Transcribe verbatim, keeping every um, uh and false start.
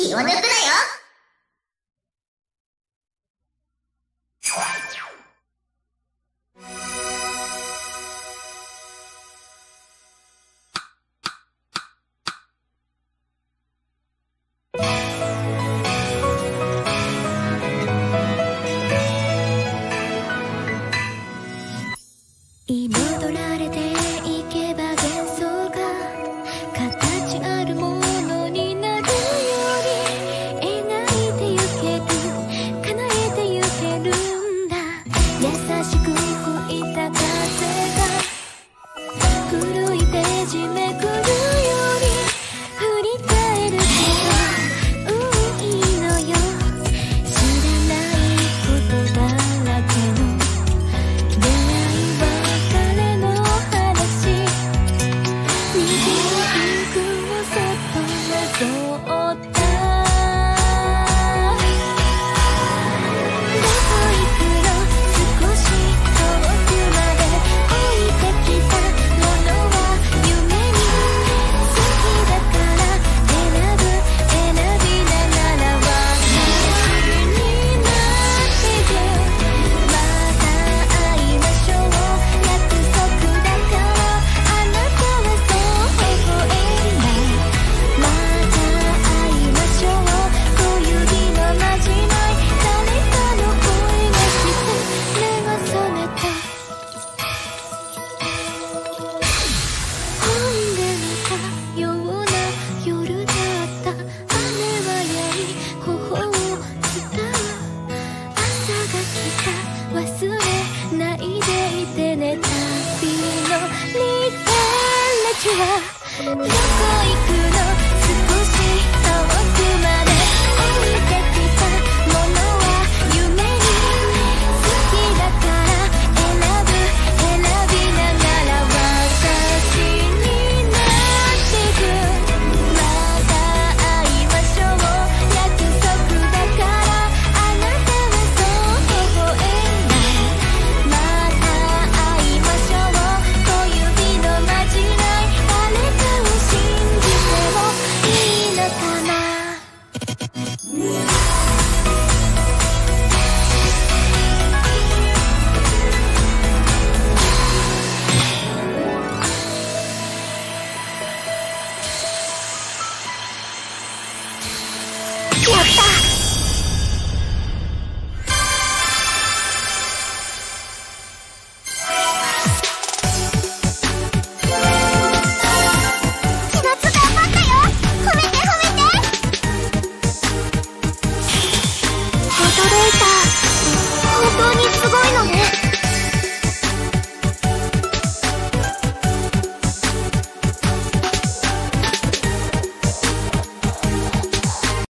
気を抜くなよ。 彩られていけば幻想が形あるものになるように描いてゆける、叶えてゆけるんだ。優しく吹いた風が古いページめくるように振り返るけど、うん、いいのよ。知らないことだらけの出会いは彼の話、虹のピンクをそっとなぞった。どこ行くの、少し遠くまで置いてきたものは夢に好きだから選ぶ、選びながら私になってる。また会いましょう、約束だからあなたはそう微笑んだ。また会いましょう、小指のまじない誰かの声がして目が覚めた。本で見たような夜だった。雨はやみ頬を伝う。朝が来た、忘れないでいてね。旅のリベレッジはどこ行くの、少し遠くまで置いてきたものは夢に好きだから選ぶ、選びながら私になってく。また会いましょう、約束だからあなたはそう微笑んだ。また会いましょう、小指のまじない誰かを信じてもいいのかな。やった。ひなつ頑張ったよ。褒めて褒めて。驚いた。本当にすごいのね。